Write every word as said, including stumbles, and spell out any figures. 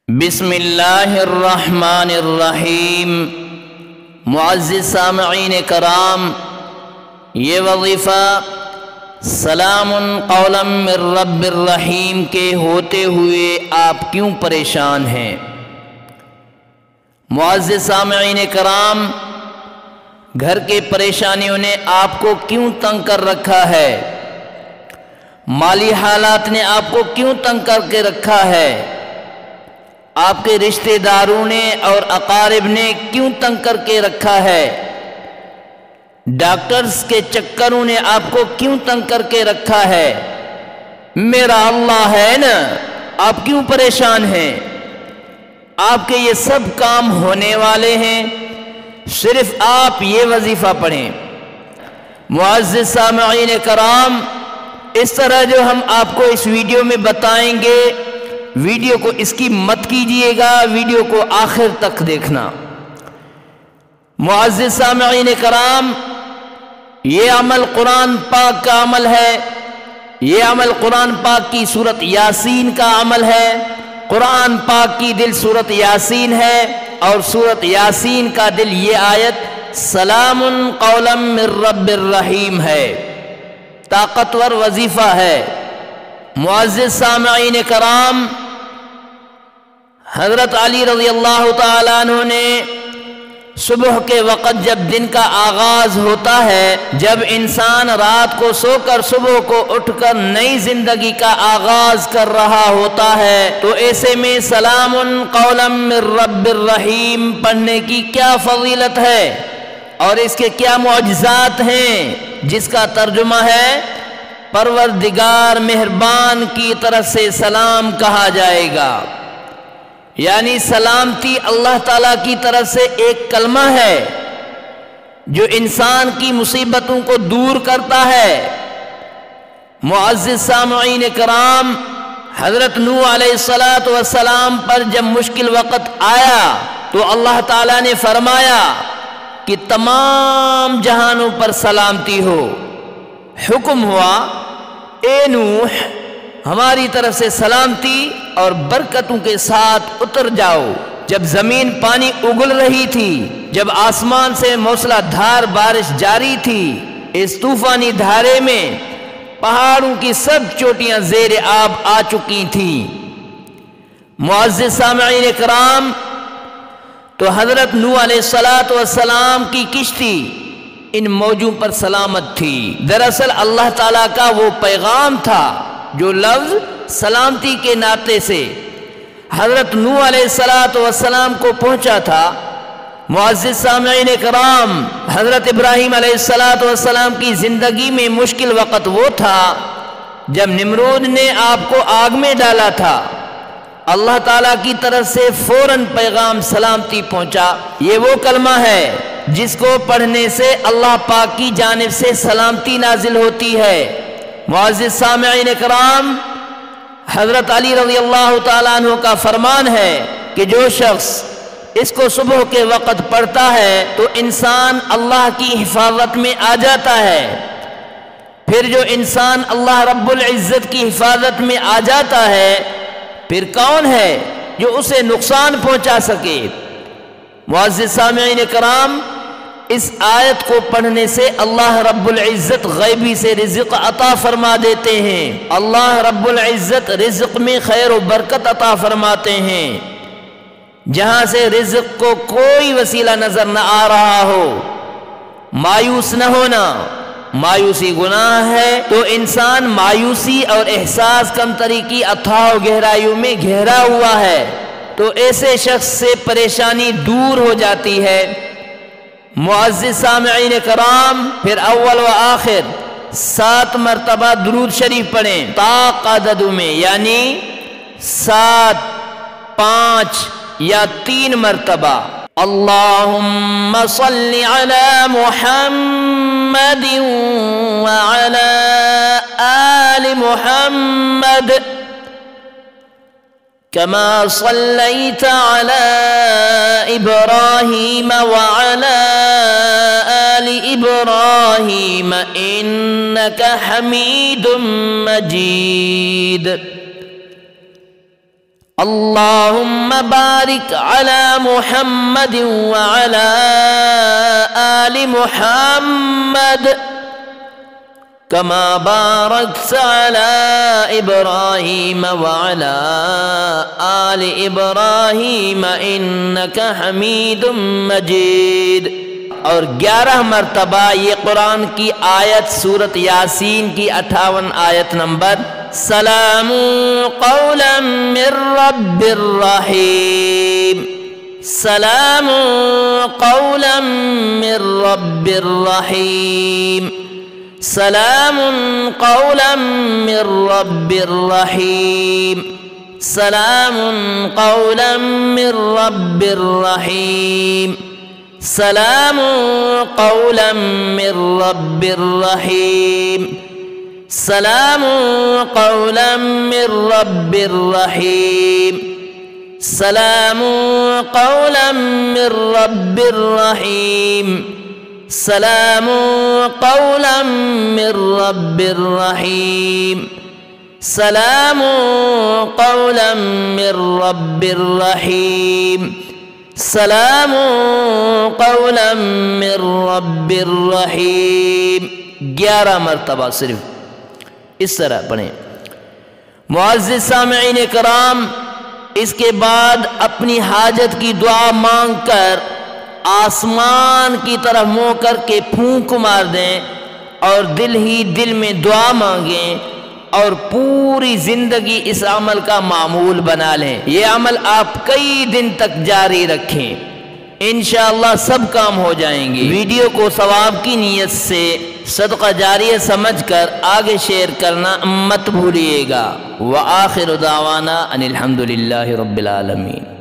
بسم اللہ الرحمن الرحیم۔ معزز سامعین کرام، یہ وظیفہ سلام قولا من رب الرحیم کے ہوتے ہوئے آپ کیوں پریشان ہیں؟ معزز سامعین کرام، گھر کے پریشانیوں نے آپ کو کیوں تنگ کر رکھا ہے؟ مالی حالات نے آپ کو کیوں تنگ کر کے رکھا ہے؟ آپ کے رشتہ داروں نے اور اقارب نے کیوں تنگ کر کے رکھا ہے؟ ڈاکٹرز کے چکروں نے آپ کو کیوں تنگ کر کے رکھا ہے؟ میرا اللہ ہے نا، آپ کیوں پریشان ہیں؟ آپ کے یہ سب کام ہونے والے ہیں، صرف آپ یہ وظیفہ پڑھیں۔ معزز سامعین کرام، اس طرح جو ہم آپ کو اس ویڈیو میں بتائیں گے، ویڈیو کو اس کی مت کیجئے گا، ویڈیو کو آخر تک دیکھنا۔ معزز سامعین کرام، یہ عمل قرآن پاک کا عمل ہے، یہ عمل قرآن پاک کی سورت یاسین کا عمل ہے۔ قرآن پاک کی دل سورت یاسین ہے، اور سورت یاسین کا دل یہ آیت سلام قولا من رب الرحیم ہے، طاقتور وظیفہ ہے۔ معزز سامعین کرام، حضرت علی رضی اللہ تعالیٰ عنہ نے صبح کے وقت جب دن کا آغاز ہوتا ہے، جب انسان رات کو سو کر صبح کو اٹھ کر نئی زندگی کا آغاز کر رہا ہوتا ہے، تو ایسے میں سلام قولا من رب الرحیم پڑھنے کی کیا فضیلت ہے اور اس کے کیا معجزات ہیں، جس کا ترجمہ ہے پروردگار مہربان کی طرف سے سلام کہا جائے گا، یعنی سلامتی اللہ تعالیٰ کی طرف سے ایک کلمہ ہے جو انسان کی مصیبتوں کو دور کرتا ہے۔ معزز سامعین کرام، حضرت نوح علیہ الصلاۃ والسلام پر جب مشکل وقت آیا تو اللہ تعالیٰ نے فرمایا کہ تمام جہانوں پر سلامتی ہو۔ حکم ہوا، اے نوح، ہماری طرف سے سلامتی اور برکتوں کے ساتھ اتر جاؤ۔ جب زمین پانی اگل رہی تھی، جب آسمان سے موسلا دھار بارش جاری تھی، اس طوفانی دھارے میں پہاڑوں کی سب چوٹیاں زیر آب آ چکی تھیں۔ معزز سامعین کرام، تو حضرت نوح علیہ الصلاۃ والسلام کی کشتی ان موجوں پر سلامت تھی۔ دراصل اللہ تعالیٰ کا وہ پیغام تھا جو لفظ سلامتی کے ناطے سے حضرت نوح علیہ الصلاۃ والسلام کو پہنچا تھا۔ معزز سامعین کرام، حضرت ابراہیم علیہ الصلاۃ والسلام کی زندگی میں مشکل وقت وہ تھا جب نمرود نے آپ کو آگ میں ڈالا تھا، اللہ تعالیٰ کی طرف سے فوراً پیغام سلامتی پہنچا۔ یہ وہ کلمہ ہے جس کو پڑھنے سے اللہ پاک کی جانب سے سلامتی نازل ہوتی ہے۔ معزز سامعین کرام، حضرت علی رضی اللہ تعالیٰ عنہ کا فرمان ہے کہ جو شخص اس کو صبح کے وقت پڑھتا ہے تو انسان اللہ کی حفاظت میں آ جاتا ہے۔ پھر جو انسان اللہ رب العزت کی حفاظت میں آ جاتا ہے، پھر کون ہے جو اسے نقصان پہنچا سکے؟ معزز سامعین کرام، اس آیت کو پڑھنے سے اللہ رب العزت غیبی سے رزق عطا فرما دیتے ہیں۔ اللہ رب العزت رزق میں خیر و برکت عطا فرماتے ہیں، جہاں سے رزق کو کوئی وسیلہ نظر نہ آ رہا ہو۔ مایوس نہ ہونا، مایوسی گناہ ہے، تو انسان مایوسی اور احساس کمتری کی اتھاہ گہرائیوں میں گہرا ہوا ہے، تو ایسے شخص سے پریشانی دور ہو جاتی ہے۔ معزز سامعین کرام، پھر اول و آخر سات مرتبہ درود شریف پڑھیں، طاق عددوں میں، یعنی سات، پانچ یا تین مرتبہ۔ اللہم صلی علی محمد وعلی آل محمد كما صليت على إبراهيم وعلى آل إبراهيم إنك حميد مجيد۔ اللہم بارک علی محمد وعلی آل محمد كما باركت على إبراهيم وعلى آل إبراهيم إنك حميد مجيد. اور گیارہ مرتبہ یہ قرآن کی آیت سورت یاسین کی اٹھاون آیت نمبر سلام قولا من رب الرحیم، سلام قولا من رب الرحیم، سلام قولا من رب الرحیم، سلام قولا من رب الرحیم، سلام قولا من رب الرحیم، سلام قولا من رب الرحیم، سلام قولا من رب الرحیم، سلام قولا من رب الرحیم، سلام قولا من رب الرحیم، سلام قولا من رب الرحیم. گیارہ مرتبہ صرف اس طرح پڑھیں. معزز سامعین کرام، اس کے بعد اپنی حاجت کی دعا مانگ کر آسمان کی طرف منہ کر کے پھونک مار دیں اور دل ہی دل میں دعا مانگیں اور پوری زندگی اس عمل کا معمول بنا لیں. یہ عمل آپ کئی دن تک جاری رکھیں، انشاءاللہ سب کام ہو جائیں گے. ویڈیو کو ثواب کی نیت سے صدقہ جاریہ سمجھ کر آگے شیئر کرنا مت بھولیے گا. وآخر دعوانا ان الحمدللہ رب العالمین.